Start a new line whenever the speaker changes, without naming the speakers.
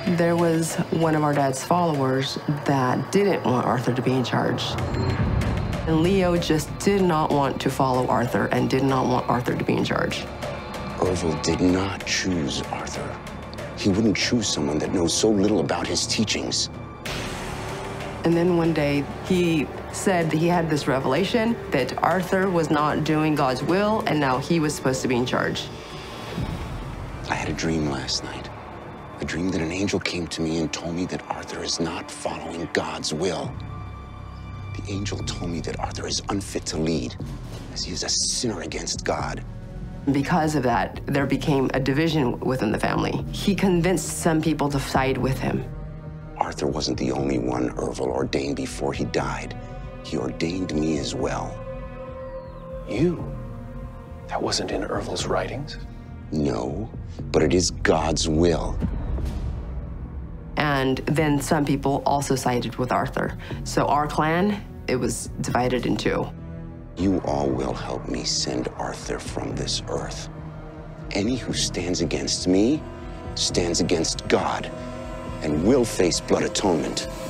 There was one of our dad's followers that didn't want Arthur to be in charge. And Leo just did not want to follow Arthur and did not want Arthur to be in charge.
Ervil did not choose Arthur. He wouldn't choose someone that knows so little about his teachings.
And then one day, he said that he had this revelation that Arthur was not doing God's will, and now he was supposed to be in charge.
I had a dream last night. A dream that an angel came to me and told me that Arthur is not following God's will. The angel told me that Arthur is unfit to lead, as he is a sinner against God.
Because of that, there became a division within the family. He convinced some people to side with him.
Arthur wasn't the only one Ervil ordained before he died. He ordained me as well.
You? That wasn't in Ervil's writings?
No, but it is God's will.
And then some people also sided with Arthur. So our clan, it was divided in two.
You all will help me send Arthur from this earth. Any who stands against me stands against God and will face blood atonement.